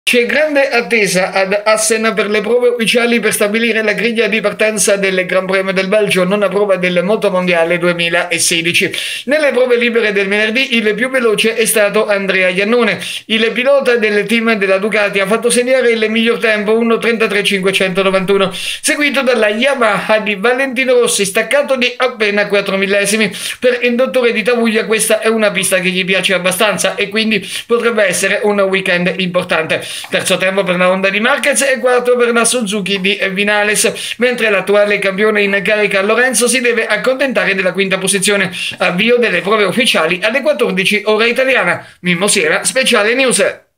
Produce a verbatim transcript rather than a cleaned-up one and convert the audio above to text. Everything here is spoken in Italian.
C'è grande attesa ad Assen per le prove ufficiali per stabilire la griglia di partenza del Gran Premio del Belgio, nona prova del Motomondiale duemilasedici. Nelle prove libere del venerdì il più veloce è stato Andrea Iannone. Il pilota del team della Ducati ha fatto segnare il miglior tempo, uno trentatré cinquecentonovantuno, seguito dalla Yamaha di Valentino Rossi, staccato di appena quattro millesimi. Per il dottore di Tavuglia questa è una pista che gli piace abbastanza e quindi potrebbe essere un weekend importante. Terzo tempo per la Honda di Marquez e quarto per la Suzuki di Vinales, mentre l'attuale campione in carica Lorenzo si deve accontentare della quinta posizione. Avvio delle prove ufficiali alle quattordici ora italiana. Mimmo Sera, Speciale News.